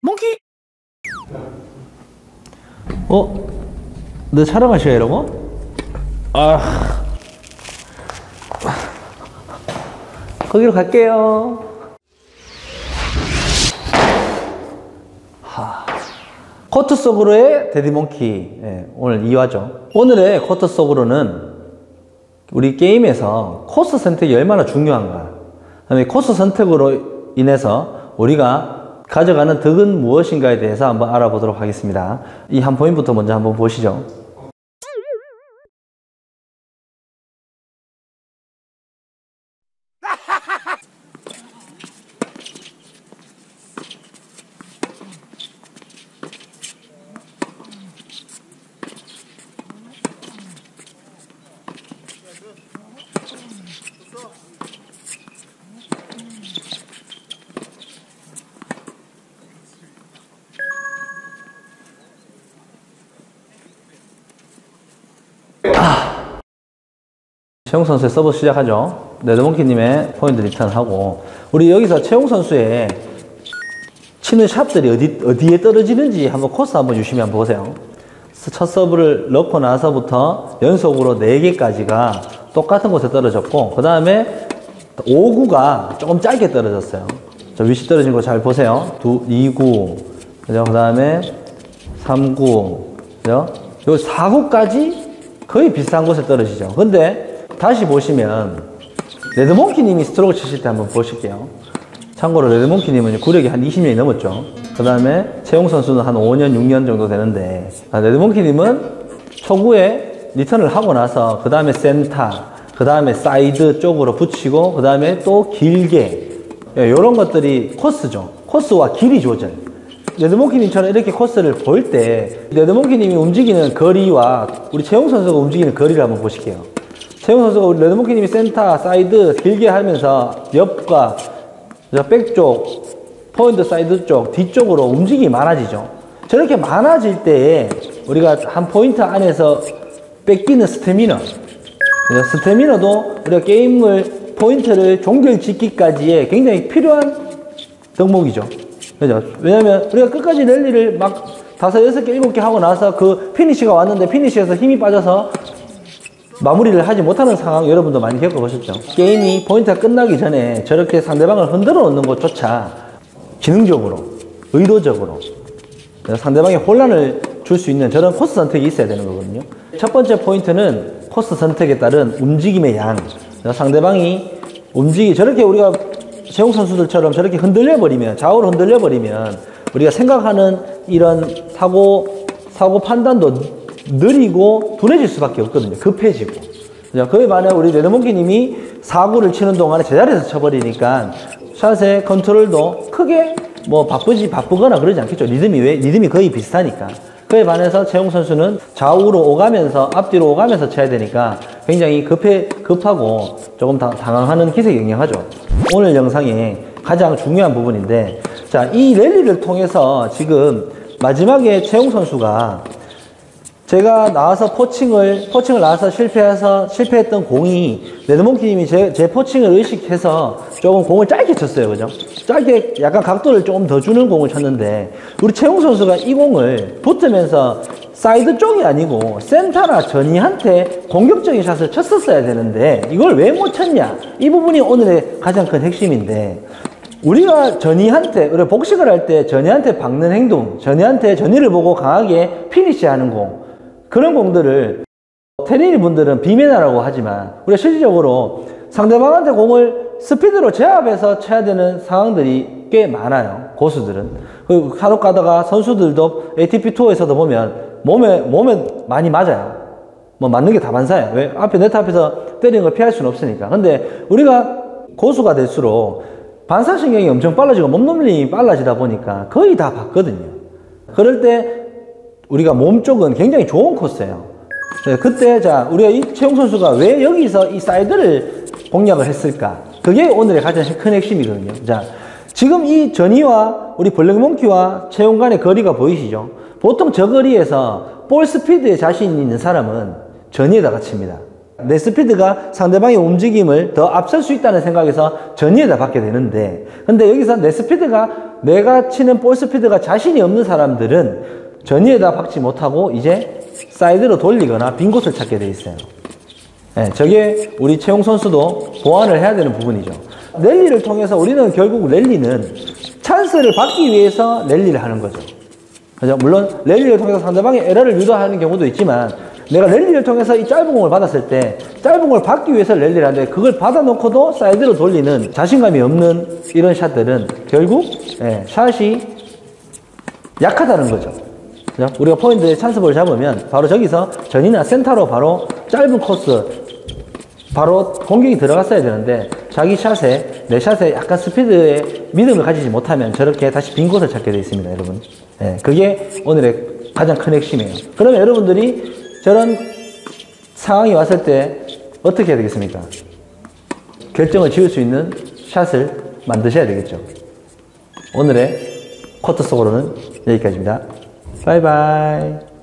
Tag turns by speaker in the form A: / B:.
A: 몽키! 너 촬영하셔야 이러고? 거기로 갈게요. 코트 속으로의 데디몽키. 오늘 2화죠. 오늘의 코트 속으로는 우리 게임에서 코스 선택이 얼마나 중요한가, 그 다음에 코스 선택으로 인해서 우리가 가져가는 덕은 무엇인가에 대해서 한번 알아보도록 하겠습니다. 이 한 포인트부터 먼저 한번 보시죠. 최용 선수의 서브 시작하죠. 데디몽키님의 포인트 리턴하고, 우리 여기서 최용 선수의 치는 샵들이 어디에 떨어지는지 한번 코스 한번 유심히 한번 보세요. 첫 서브를 넣고 나서부터 연속으로 4개까지가 똑같은 곳에 떨어졌고, 그 다음에 5구가 조금 짧게 떨어졌어요. 저 위치 떨어진 거 잘 보세요. 2구, 그죠? 그 다음에 3구, 그죠? 요 4구까지 거의 비슷한 곳에 떨어지죠. 근데 다시 보시면 데디몽키님이 스트로크 치실 때 한번 보실게요. 참고로 데디몽키님은 구력이 한 20년이 넘었죠. 그 다음에 최용 선수는 한 5년, 6년 정도 되는데, 데디몽키님은 초구에 리턴을 하고 나서 그 다음에 센터, 그 다음에 사이드 쪽으로 붙이고, 그 다음에 또 길게, 이런 것들이 코스죠. 코스와 길이 조절. 데디몽키님처럼 이렇게 코스를 볼 때 데디몽키님이 움직이는 거리와 우리 최용 선수가 움직이는 거리를 한번 보실게요. 최용 선수가 우리 데디몽키님이 센터, 사이드 길게 하면서 옆과 백쪽, 포인트 사이드 쪽, 뒤쪽으로 움직임이 많아지죠. 저렇게 많아질 때에 우리가 한 포인트 안에서 뺏기는 스태미너, 스태미너도 우리가 게임을, 포인트를 종결 짓기까지에 굉장히 필요한 덕목이죠. 그죠? 왜냐면 우리가 끝까지 랠리를 막 5, 6개, 7개 하고 나서 그 피니시가 왔는데 피니시에서 힘이 빠져서 마무리를 하지 못하는 상황 여러분도 많이 겪어보셨죠? 게임이 포인트가 끝나기 전에 저렇게 상대방을 흔들어 놓는 것조차 지능적으로, 의도적으로 상대방에 혼란을 줄 수 있는 저런 코스 선택이 있어야 되는 거거든요. 첫 번째 포인트는 코스 선택에 따른 움직임의 양. 상대방이 저렇게 우리가 최용 선수들처럼 저렇게 흔들려버리면, 좌우로 흔들려버리면 우리가 생각하는 이런 사고 판단도 느리고 둔해질 수밖에 없거든요. 급해지고. 그에 반해 우리 데디몽키님이 4구를 치는 동안에 제자리에서 쳐버리니까 샷의 컨트롤도 크게 뭐 바쁘거나 그러지 않겠죠. 리듬이 거의 비슷하니까. 그에 반해서 최용 선수는 좌우로 오가면서, 앞뒤로 오가면서 쳐야 되니까 굉장히 급하고 조금 당황하는 기색이 영향하죠. 오늘 영상의 가장 중요한 부분인데, 자, 이 랠리를 통해서 지금 마지막에 최용 선수가 제가 나와서 포칭을 나와서 실패했던 공이, 데디몽키님이 제 포칭을 의식해서 조금 공을 짧게 쳤어요. 그죠? 짧게 약간 각도를 조금 더 주는 공을 쳤는데, 우리 최용 선수가 이 공을 붙으면서 사이드 쪽이 아니고 센터나 전이한테 공격적인 샷을 쳤었어야 되는데 이걸 왜 못 쳤냐? 이 부분이 오늘의 가장 큰 핵심인데, 우리가 우리가 복식을 할 때 전이한테 박는 행동, 전이를 보고 강하게 피니시하는 공, 그런 공들을 테니스 분들은 비매너라고 하지만 우리가 실질적으로 상대방한테 공을 스피드로 제압해서 쳐야 되는 상황들이 꽤 많아요. 고수들은. 간혹 가다가 선수들도 ATP 투어에서도 보면 몸에 많이 맞아요. 뭐 맞는 게 다반사예요. 왜? 네트 앞에서 때리는 걸 피할 수는 없으니까. 근데 우리가 고수가 될수록 반사신경이 엄청 빨라지고 몸놀림이 빨라지다 보니까 거의 다 봤거든요. 그럴 때 우리가 몸 쪽은 굉장히 좋은 코스예요. 그때 우리가 이 최용 선수가 왜 여기서 이 사이드를 공략을 했을까? 그게 오늘의 가장 큰 핵심이거든요. 자, 지금 이 전이와 우리 블랙몽키와 최용 간의 거리가 보이시죠? 보통 저 거리에서 볼 스피드에 자신 있는 사람은 전이에다가 칩니다. 내 스피드가 상대방의 움직임을 더 앞설 수 있다는 생각에서 전위에다 받게 되는데, 근데 여기서 내 스피드가, 내가 치는 볼 스피드가 자신이 없는 사람들은 전위에다 박지 못하고 이제 사이드로 돌리거나 빈 곳을 찾게 돼 있어요. 네, 저게 우리 채용 선수도 보완을 해야 되는 부분이죠. 랠리를 통해서 우리는 결국 랠리는 찬스를 받기 위해서 랠리를 하는 거죠. 그죠? 물론 랠리를 통해서 상대방의 에러를 유도하는 경우도 있지만, 내가 랠리를 통해서 이 짧은 공을 받았을 때 짧은 공을 받기 위해서 랠리를 하는데, 그걸 받아놓고도 사이드로 돌리는 자신감이 없는 이런 샷들은 결국 샷이 약하다는 거죠. 그죠? 우리가 포인트에 찬스볼을 잡으면 바로 저기서 전이나 센터로 바로 짧은 코스 바로 공격이 들어갔어야 되는데, 자기 샷에, 내 샷에 약간 스피드에 믿음을 가지지 못하면 저렇게 다시 빈 곳을 찾게 되어 있습니다, 여러분. 그게 오늘의 가장 큰 핵심이에요. 그러면 여러분들이 저런 상황이 왔을 때 어떻게 해야 되겠습니까? 결정을 지을 수 있는 샷을 만드셔야 되겠죠. 오늘의 쿼터 속으로는 여기까지입니다. 바이바이.